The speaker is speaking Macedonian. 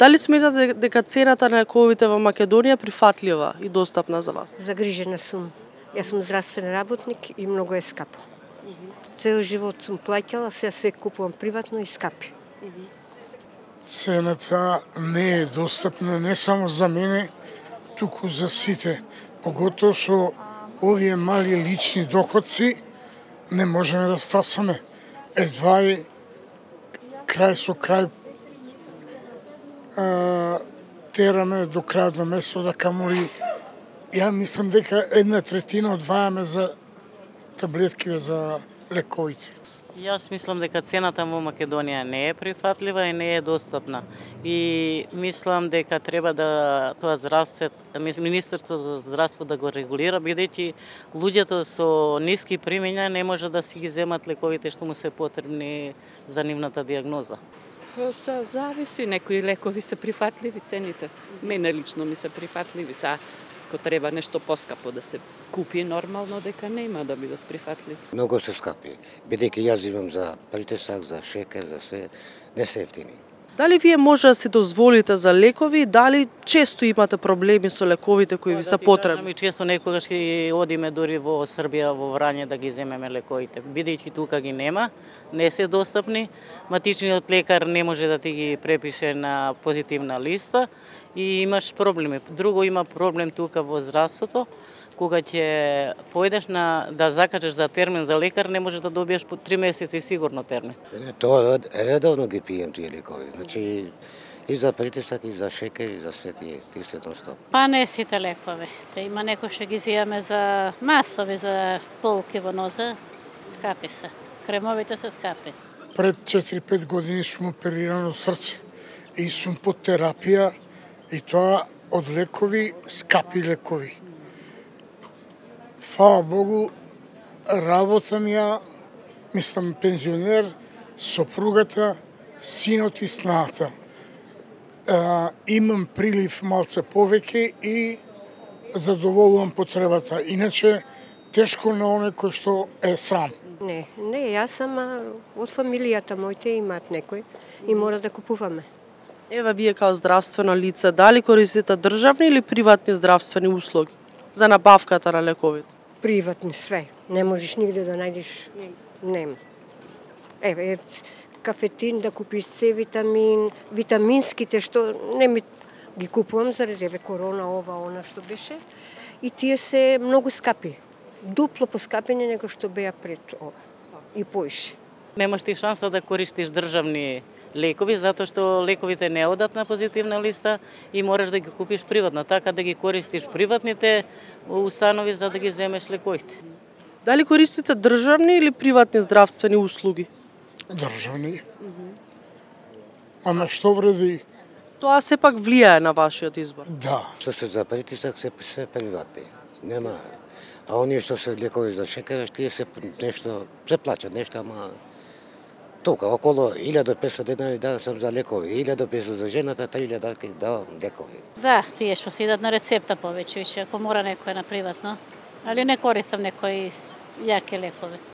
Дали сметате дека цената на лековите во Македонија е прифатлива и достапна за вас? Загрижена сум. Јас сум здравствен работник и многу е скапо. Цел живот сум плаќала, сега све купувам приватно и скапи. Цената не е достапна не само за мене, туку за сите. Поготово со овие мали лични доходци не можеме да стасаме. Едва и крај со крај тераме до крајот на месецот, да камоли ја мислам дека 1/3 одвајаме за таблетките за лековите. Јас мислам дека цената во Македонија не е прифатлива и не е достапна. И мислам дека треба да тоа Министерството за здравство да го регулира, бидејќи луѓето со ниски примања не може да си ги земат лековите што му се потребни за нивната дијагноза. Зависи, некои лекови се прифатливи цените. Мене лично ми се прифатливи, ако треба нешто поскапо да се купи, нормално дека нема да бидат прифатливи. Многу се скапи, бидејќи јас имам за притисак, за шекер, за све, не се ефтини. Дали вие може да си дозволите за лекови, дали често имате проблеми со лековите кои ви се потребни? Често некогаш ќе одиме дури во Србија, во Врање да ги земеме лековите, бидејќи тука ги нема, не се достапни, матичниот лекар не може да ти ги препише на позитивна листа и имаш проблеми. Друго има проблем тука во здравството, кога ќе појдеш да закажеш за термин за лекар, не може да добиеш по 3 месеци сигурно термин. Тоа редовно ги пием тие лекови. Значи и за притисак, и за шекер, и за све тие се доста. Па не сите лекови. Има некои што ги зијаме за мастови, за болки во ноза, скапи се. Кремовите се скапи. Пред 4-5 години сум опериран од срце и сум под терапија и тоа од лекови, скапи лекови. Фала Богу, работам ја, мислам пензионер, сопругата, синот и снаата. Имам прилив малце повеќе и задоволувам потребата. Иначе, тешко на оне кој што е сам. Не, јас сам од фамилијата моите имаат некој и мора да купуваме. Ева, вие као здравствено лице, дали користите државни или приватни здравствени услуги за набавката на лековите? Приватни све. Не можеш нигде да најдеш. Нема. Еве, кафетин да купиш С витамин, витаминските што не ми ги купувам заради корона, ова, она што беше. И тие се многу скапи. Дупло поскапени него што беа пред ова. И поише. Немаш ти шанса да користиш државни лекови, затоа што лековите не одат на позитивна листа и мораш да ги купиш приватно, така да ги користиш приватните установи за да ги земеш лековите. Дали користите државни или приватни здравствени услуги? Државни. Ама што вреди? Тоа сепак влијае на вашиот избор. Да. Што се за притисак се приватни. Нема. А оние што се лекови за шекер, тие се нешто се плаќат нешто, ама толка, околу 1500 денари да сам за лекови, 1500 за жената, 3000 давам лекови. Да, тие што си идат на рецепта повеќе, ако мора некој на приватно, али не користам некои јаки лекови.